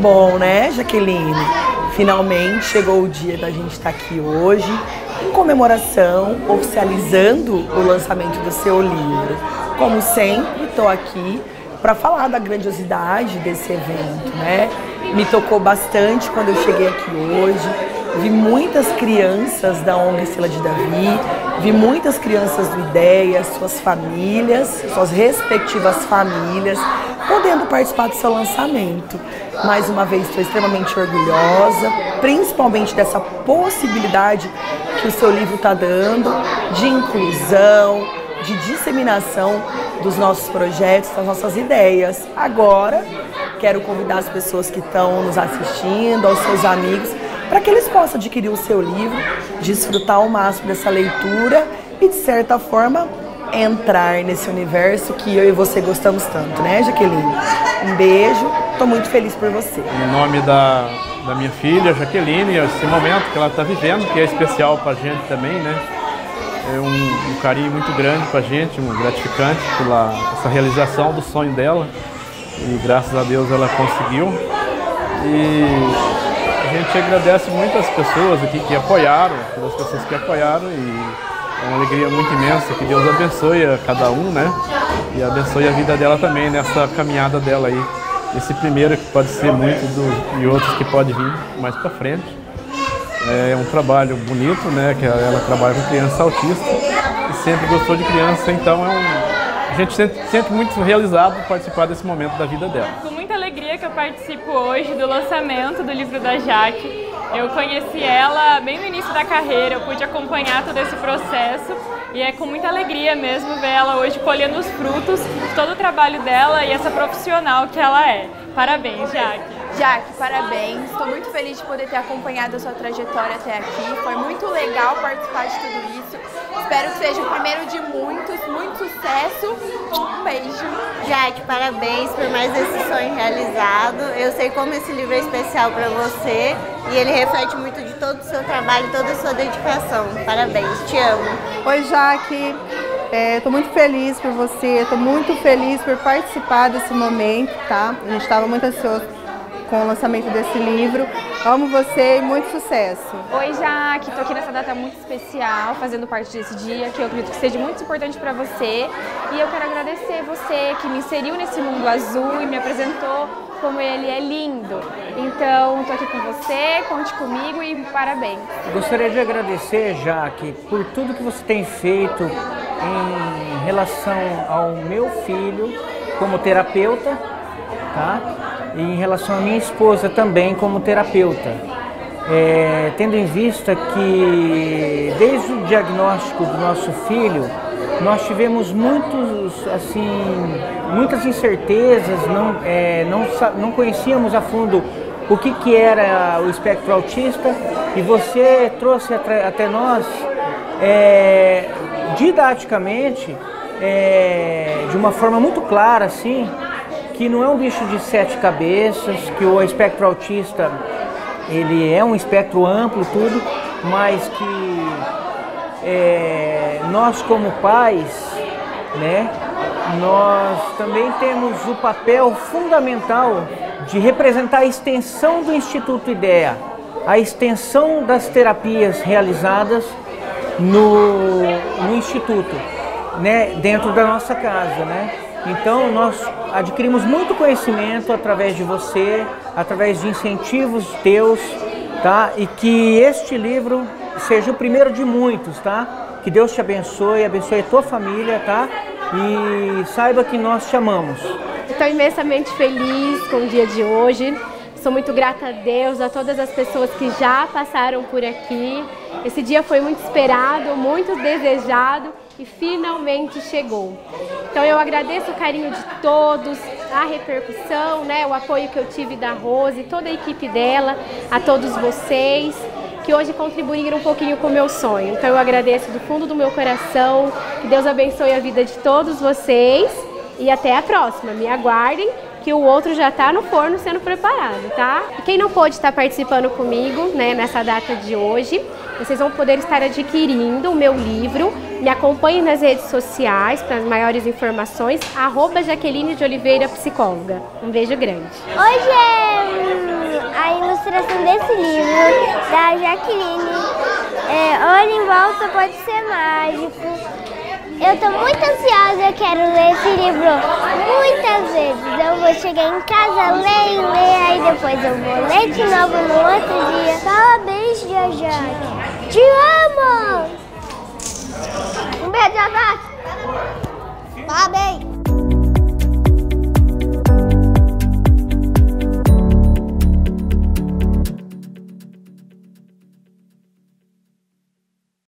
bom, né, Jaqueline? Finalmente chegou o dia da gente estar aqui hoje, em comemoração, oficializando o lançamento do seu livro. Como sempre, estou aqui para falar da grandiosidade desse evento, né? Me tocou bastante quando eu cheguei aqui hoje. Vi muitas crianças da ONG Estrela de Davi, vi muitas crianças do IDEA, suas famílias, suas respectivas famílias, podendo participar do seu lançamento. Mais uma vez, estou extremamente orgulhosa, principalmente dessa possibilidade que o seu livro está dando de inclusão, de disseminação dos nossos projetos, das nossas ideias. Agora, quero convidar as pessoas que estão nos assistindo, aos seus amigos, para que eles possam adquirir o seu livro, desfrutar ao máximo dessa leitura e, de certa forma, entrar nesse universo que eu e você gostamos tanto, né, Jaqueline? Um beijo, estou muito feliz por você. Em nome da minha filha, Jaqueline, esse momento que ela está vivendo, que é especial para a gente também, né? É um carinho muito grande para a gente, um gratificante pela essa realização do sonho dela. E graças a Deus ela conseguiu. E a gente agradece muito as pessoas aqui que apoiaram, pelas pessoas que apoiaram, e é uma alegria muito imensa. Que Deus abençoe a cada um, né? E abençoe a vida dela também nessa caminhada dela aí. Esse primeiro que pode ser muito e outros que pode vir mais para frente. É um trabalho bonito, né? Que ela trabalha com criança autista e sempre gostou de criança, então a gente se sente muito realizado por participar desse momento da vida dela. Com muita alegria que eu participo hoje do lançamento do livro da Jaque. Eu conheci ela bem no início da carreira, eu pude acompanhar todo esse processo e é com muita alegria mesmo ver ela hoje colhendo os frutos de todo o trabalho dela e essa profissional que ela é. Parabéns, Jaque. Jaque, parabéns. Estou muito feliz de poder ter acompanhado a sua trajetória até aqui. Foi muito legal participar de tudo isso. Espero que seja o primeiro de muitos, muito sucesso. Um beijo. Jaque, parabéns por mais esse sonho realizado. Eu sei como esse livro é especial para você e ele reflete muito de todo o seu trabalho, toda a sua dedicação. Parabéns, te amo. Oi, Jaque. Estou muito feliz por você, estou muito feliz por participar desse momento, tá? A gente estava muito ansioso com o lançamento desse livro. Amo você e muito sucesso. Oi, Jaque, estou aqui nessa data muito especial, fazendo parte desse dia, que eu acredito que seja muito importante para você. E eu quero agradecer você que me inseriu nesse mundo azul e me apresentou como ele é lindo. Então, estou aqui com você, conte comigo e parabéns. Gostaria de agradecer, Jaque, por tudo que você tem feito em relação ao meu filho como terapeuta, tá? E em relação à minha esposa também como terapeuta, tendo em vista que desde o diagnóstico do nosso filho nós tivemos muitas incertezas, não conhecíamos a fundo o que era o espectro autista, e você trouxe até nós didaticamente, de uma forma muito clara, assim, que não é um bicho de 7 cabeças, que o espectro autista ele é um espectro amplo, tudo, mas que nós como pais, né, nós também temos o papel fundamental de representar a extensão do Instituto IDEA, a extensão das terapias realizadas no Instituto, né, dentro da nossa casa, né? Então nós adquirimos muito conhecimento através de você, através de incentivos teus, tá? E que este livro seja o primeiro de muitos, tá? Que Deus te abençoe, abençoe a tua família, tá? E saiba que nós te amamos. Estou imensamente feliz com o dia de hoje. Sou muito grata a Deus, a todas as pessoas que já passaram por aqui. Esse dia foi muito esperado, muito desejado e finalmente chegou. Então eu agradeço o carinho de todos, a repercussão, né, o apoio que eu tive da Rose, toda a equipe dela, a todos vocês que hoje contribuíram um pouquinho com o meu sonho. Então eu agradeço do fundo do meu coração, que Deus abençoe a vida de todos vocês e até a próxima. Me aguardem, que o outro já está no forno sendo preparado, tá? E quem não pôde estar participando comigo, né, nessa data de hoje, vocês vão poder estar adquirindo o meu livro. Me acompanhem nas redes sociais para maiores informações, @Jaqueline de Oliveira Psicóloga. Um beijo grande. Oi, gente! a ilustração desse livro, da Jaqueline. Olha em volta pode ser mágico. Eu tô muito ansiosa, eu quero ler esse livro muitas vezes. Eu vou chegar em casa, ler e ler, aí depois eu vou ler de novo no outro dia. Parabéns, Jaque. Te amo! Um beijo, Jaque. Parabéns.